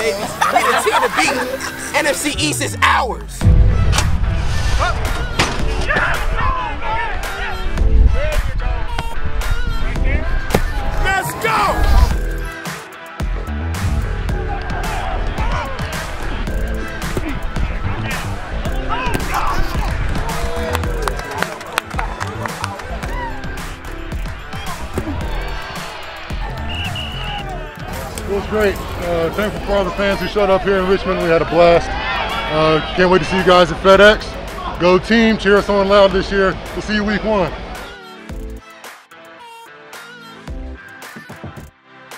baby. We the team to beat. NFC East is ours. Let's go! It was great. Thankful for all the fans who showed up here in Richmond. We had a blast. Can't wait to see you guys at FedEx. Go team, cheer us on loud this year. We'll see you week 1.